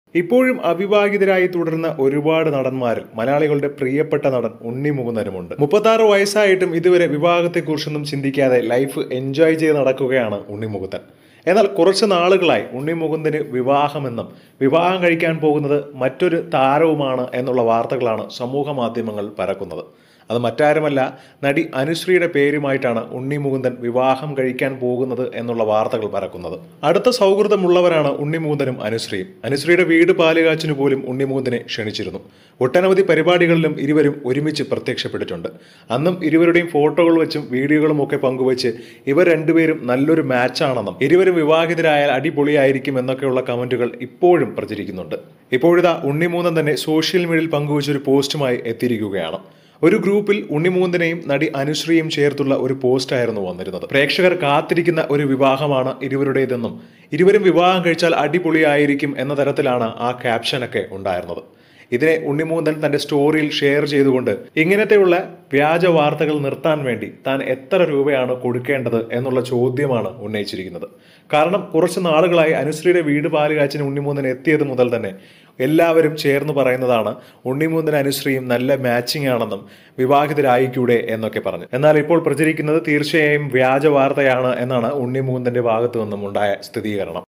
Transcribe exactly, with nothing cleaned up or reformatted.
ഇപ്പോഴും അവിവാഹിതരായി തുടരുന്ന ഒരുപാട് നടന്മാരിൽ മലയാളികളുടെ പ്രിയപ്പെട്ട നടൻ ഉണ്ണി മുകുന്ദനുമുണ്ട്. മുപ്പത്താറ് വയസ്സായിട്ടും ഇതുവരെ വിവാഹത്തെക്കുറിച്ചൊന്നും ചിന്തിക്കാതെ ലൈഫ് എൻജോയ് ചെയ്ത് നടക്കുകയാണ് ഉണ്ണി മുകുന്ദൻ. എന്നാൽ കുറച്ച് നാളുകളായി ഉണ്ണി മുകുന്ദന് വിവാഹമെന്നും വിവാഹം കഴിക്കാൻ പോകുന്നത് മറ്റൊരു താരവുമാണ് എന്നുള്ള വാർത്തകളാണ് സമൂഹ മാധ്യമങ്ങൾ പരക്കുന്നത്. അത് മറ്റാരുമല്ല, നടി അനുശ്രീയുടെ പേരുമായിട്ടാണ് ഉണ്ണി മുകുന്ദൻ വിവാഹം കഴിക്കാൻ പോകുന്നത് എന്നുള്ള വാർത്തകൾ പരക്കുന്നത്. അടുത്ത സൗഹൃദമുള്ളവരാണ് ഉണ്ണി മുകുന്ദനും അനുശ്രീയും. അനുശ്രീയുടെ വീട് പാലുകാച്ചിനു പോലും ഉണ്ണി മുകുന്ദനെ ക്ഷണിച്ചിരുന്നു. ഒട്ടനവധി പരിപാടികളിലും ഇരുവരും ഒരുമിച്ച് പ്രത്യക്ഷപ്പെട്ടിട്ടുണ്ട്. അന്നും ഇരുവരുടെയും ഫോട്ടോകൾ വെച്ചും വീഡിയോകളും ഒക്കെ പങ്കുവച്ച് ഇവർ രണ്ടുപേരും നല്ലൊരു മാച്ചാണെന്നും ഇരുവരും വിവാഹിതരായാൽ അടിപൊളിയായിരിക്കും എന്നൊക്കെയുള്ള കമന്റുകൾ ഇപ്പോഴും പ്രചരിക്കുന്നുണ്ട്. ഇപ്പോഴിതാ ഉണ്ണി മുകുന്ദൻ തന്നെ സോഷ്യൽ മീഡിയയിൽ പങ്കുവച്ചൊരു പോസ്റ്റുമായി എത്തിയിരിക്കുകയാണ്. ഒരു ഗ്രൂപ്പിൽ ഉണ്ണി മുകുന്ദനെയും നടി അനുശ്രീയും ചേർത്തുള്ള ഒരു പോസ്റ്റായിരുന്നു വന്നിരുന്നത്. പ്രേക്ഷകർ കാത്തിരിക്കുന്ന ഒരു വിവാഹമാണ് ഇരുവരുടേതെന്നും ഇരുവരും വിവാഹം കഴിച്ചാൽ അടിപൊളിയായിരിക്കും എന്ന തരത്തിലാണ് ആ ക്യാപ്ഷനൊക്കെ ഉണ്ടായിരുന്നത്. ഇതിനെ ഉണ്ണി മുകുന്ദൻ തന്റെ സ്റ്റോറിയിൽ ഷെയർ ചെയ്തുകൊണ്ട് ഇങ്ങനത്തെയുള്ള വ്യാജ വാർത്തകൾ നിർത്താൻ വേണ്ടി താൻ എത്ര രൂപയാണ് കൊടുക്കേണ്ടത് എന്നുള്ള ചോദ്യമാണ് ഉന്നയിച്ചിരിക്കുന്നത്. കാരണം കുറച്ച് നാളുകളായി അനുശ്രീയുടെ വീട് പാലുകാച്ചിന് ഉണ്ണി മുകുന്ദൻ എത്തിയത് മുതൽ തന്നെ എല്ലാവരും ചേർന്ന് പറയുന്നതാണ് ഉണ്ണി മുകുന്ദൻ അനുശ്രീയും നല്ല മാച്ചിങ് ആണെന്നും വിവാഹിതരായിക്കൂടെ എന്നൊക്കെ പറഞ്ഞു. എന്നാൽ ഇപ്പോൾ പ്രചരിക്കുന്നത് തീർച്ചയായും വ്യാജ വാർത്തയാണ് എന്നാണ് ഉണ്ണി മുകുന്ദന്റെ ഭാഗത്തു നിന്നും ഉണ്ടായ സ്ഥിരീകരണം.